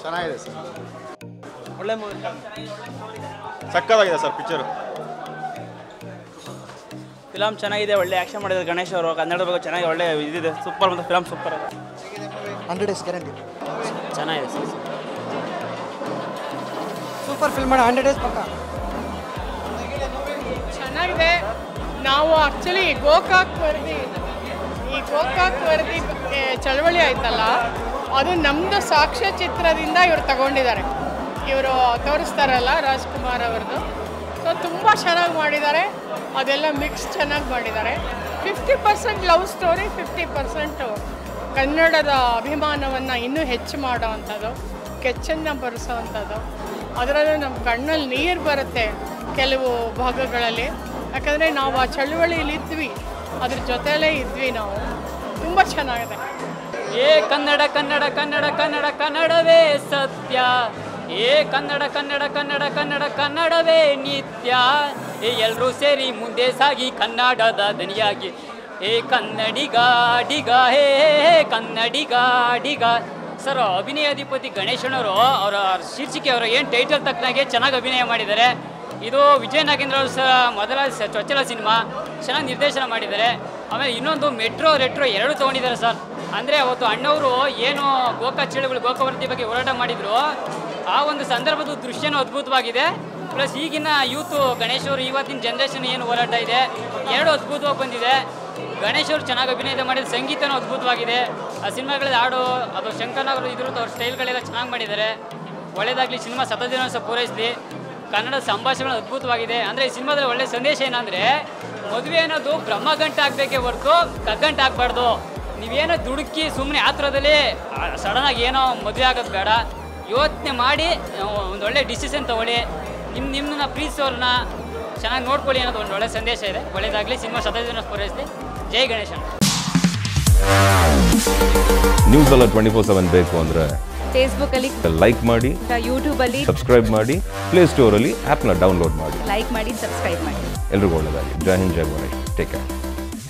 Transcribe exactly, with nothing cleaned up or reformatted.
ಚೆನ್ನಾಗಿದೆ ಸರ್, ಒಳ್ಳೆ ಮೂವಿ, ಸಕ್ಕತ್ತಾಗಿದೆ ಸರ್ ಪಿಕ್ಚರು. ಫಿಲಮ್ ಚೆನ್ನಾಗಿದೆ, ಒಳ್ಳೆ ಆ್ಯಕ್ಷನ್ ಮಾಡಿದ್ದಾರೆ ಗಣೇಶ್ ಅವರು. ಕನ್ನಡ ಬಗ್ಗೆ ಚೆನ್ನಾಗಿ ಒಳ್ಳೆ ಇದಿದೆ, ಸೂಪರ್ ಮತ್ತು ಫಿಲಮ್ ಸೂಪರ್ ಇದೆ. ಹಂಡ್ರೆಡ್ ಡೇಸ್ ಗ್ಯಾರಂಟಿ ಚೆನ್ನಾಗಿದೆ ಸರ್, ಸೂಪರ್ ಫಿಲ್ಮ್ ಮಾಡಿ ಹಂಡ್ರೆಡ್ ಡೇಸ್ ಪಕ್ಕ ಚೆನ್ನಾಗಿದೆ. ನಾವು ಆ್ಯಕ್ಚುಲಿ ಗೋಕಾಕ್ ವರದಿ ಈ ಗೋಕಾಕ್ ವರದಿ ಚಳವಳಿ ಆಯ್ತಲ್ಲ, ಅದು ನಮ್ಮದು ಸಾಕ್ಷ್ಯಚಿತ್ರದಿಂದ ಇವರು ತಗೊಂಡಿದ್ದಾರೆ. ಇವರು ತೋರಿಸ್ತಾರಲ್ಲ ರಾಜ್ಕುಮಾರ್ ಅವ್ರದ್ದು, ಸೊ ತುಂಬ ಚೆನ್ನಾಗಿ ಮಾಡಿದ್ದಾರೆ. ಅದೆಲ್ಲ ಮಿಕ್ಸ್ ಚೆನ್ನಾಗಿ ಮಾಡಿದ್ದಾರೆ. Fifty percent love story, fifty percent ಕನ್ನಡದ ಅಭಿಮಾನವನ್ನು ಇನ್ನೂ ಹೆಚ್ಚು ಮಾಡೋ ಅಂಥದ್ದು, ಕೆಚ್ಚನ್ನು ಬರೆಸೋ ಅಂಥದ್ದು. ಅದರಲ್ಲೂ ನಮ್ಮ ಕಣ್ಣಲ್ಲಿ ನೀರು ಬರುತ್ತೆ ಕೆಲವು ಭಾಗಗಳಲ್ಲಿ, ಯಾಕಂದರೆ ನಾವು ಆ ಚಳುವಳಿಯಲ್ಲಿ ಇದ್ವಿ, ಅದ್ರ ಜೊತೆಲೇ ಇದ್ವಿ ನಾವು. ತುಂಬ ಚೆನ್ನಾಗಿದೆ. ಏ ಕನ್ನಡ ಕನ್ನಡ ಕನ್ನಡ ಕನ್ನಡ ಕನ್ನಡವೇ ಸತ್ಯ, ಏ ಕನ್ನಡ ಕನ್ನಡ ಕನ್ನಡ ಕನ್ನಡ ಕನ್ನಡವೇ ನಿತ್ಯ, ಏ ಎಲ್ಲರೂ ಸೇರಿ ಮುಂದೆ ಸಾಗಿ ಕನ್ನಡದ ದನಿಯಾಗಿ, ಏ ಕನ್ನಡಿಗಾಡಿಗ ಹೇ ಕನ್ನಡಿಗಾಡಿಗ. ಸರ್, ಅಭಿನಯಾಧಿಪತಿ ಗಣೇಶನವರು ಅವರ ಶೀರ್ಷಿಕೆ ಅವರು ಏನು ಟೈಟಲ್ ತಕ್ಕನಾಗೆ ಚೆನ್ನಾಗಿ ಅಭಿನಯ ಮಾಡಿದ್ದಾರೆ. ಇದು ವಿಜಯ ನಾಗೇಂದ್ರ ಅವರು ಸಹ ಮೊದಲ ಚೊಚ್ಚಲ ಸಿನಿಮಾ, ಚೆನ್ನಾಗಿ ನಿರ್ದೇಶನ ಮಾಡಿದ್ದಾರೆ. ಆಮೇಲೆ ಇನ್ನೊಂದು ಮೆಟ್ರೋ ರೆಟ್ರೋ ಎರಡು ತೊಗೊಂಡಿದ್ದಾರೆ ಸರ್. ಅಂದರೆ ಅವತ್ತು ಅಣ್ಣವರು ಏನು ಗೋಕಾ ಚಳುವಳಿ ಗೋಕಾವರ್ತಿ ಬಗ್ಗೆ ಹೋರಾಟ ಮಾಡಿದರು, ಆ ಒಂದು ಸಂದರ್ಭದ ದೃಶ್ಯನೂ ಅದ್ಭುತವಾಗಿದೆ. ಪ್ಲಸ್ ಈಗಿನ ಯೂತು ಗಣೇಶ್ ಅವರು ಇವತ್ತಿನ ಜನ್ರೇಷನ್ ಏನು ಹೋರಾಟ ಇದೆ ಎರಡು ಅದ್ಭುತವಾಗಿ ಬಂದಿದೆ. ಗಣೇಶ್ ಅವರು ಚೆನ್ನಾಗಿ ಅಭಿನಯ ಮಾಡಿದ, ಸಂಗೀತನೂ ಅದ್ಭುತವಾಗಿದೆ. ಆ ಸಿನಿಮಾಗಳಲ್ಲಿ ಹಾಡು ಅದು ಶಂಕರ್ನವರು ಇದ್ರದ್ದು ಅವ್ರ ಸ್ಟೈಲ್ಗಳೆಲ್ಲ ಚೆನ್ನಾಗಿ ಮಾಡಿದ್ದಾರೆ. ಒಳ್ಳೆಯದಾಗಲಿ, ಸಿನಿಮಾ ಸತತ ಸಹ ಪೂರೈಸಲಿ. ಕನ್ನಡ ಸಂಭಾಷಣೆಗಳು ಅದ್ಭುತವಾಗಿದೆ. ಅಂದರೆ ಈ ಸಿನಿಮಾದಲ್ಲಿ ಒಳ್ಳೆಯ ಸಂದೇಶ ಏನಂದರೆ, ಮದುವೆ ಅನ್ನೋದು ಬ್ರಹ್ಮಗಂಟೆ ಆಗಬೇಕೇ ಹೊರತು ಕಗ್ಗಂಟೆ ಆಗಬಾರ್ದು. ನೀವೇನೋ ದುಡುಕಿ ಸುಮ್ಮನೆ ಆತುರದಲ್ಲಿ ಸಡನ್ನಾಗಿ ಏನೋ ಮದುವೆ ಆಗೋದು ಬೇಡ. ಯೋಚನೆ ಮಾಡಿ ಒಂದು ಒಳ್ಳೆ ಡಿಸಿಷನ್ ತೊಗೊಳ್ಳಿ. ನಿಮ್ಮ ನಿಮ್ಮನ್ನ ಪ್ರೀತಿಸೋರನ್ನ ಚೆನ್ನಾಗಿ ನೋಡ್ಕೊಳ್ಳಿ ಅನ್ನೋದು ಒಂದು ಒಳ್ಳೆ ಸಂದೇಶ ಇದೆ. ಒಳ್ಳೆಯದಾಗಲಿ, ಸಿನಿಮಾ ಸತತ ಪೂರೈಸಲಿ. ಜೈ ಗಣೇಶನ್. ನ್ಯೂಸ್ ಎಲ್ಲ ಟ್ವೆಂಟಿ ಫೋರ್ ಸೆವೆನ್ ಬೇಕು ಅಂದರೆ ಫೇಸ್ಬುಕ್ಕಲ್ಲಿ ಲೈಕ್ ಮಾಡಿ, ಯೂಟ್ಯೂಬಲ್ಲಿ ಸಬ್ಸ್ಕ್ರೈಬ್ ಮಾಡಿ, ಪ್ಲೇಸ್ಟೋರಲ್ಲಿ ಆ್ಯಪ್ನ ಡೌನ್ಲೋಡ್ ಮಾಡಿ. ಲೈಕ್ ಮಾಡಿ, ಸಬ್ಸ್ಕ್ರೈಬ್ ಮಾಡಿ. ಎಲ್ರಿಗೂ ಒಳ್ಳೆಯದಾಗಿ. ಜೈ ಹಿಂದ್, ಜೈ ಗಣೇಶ್. Take care.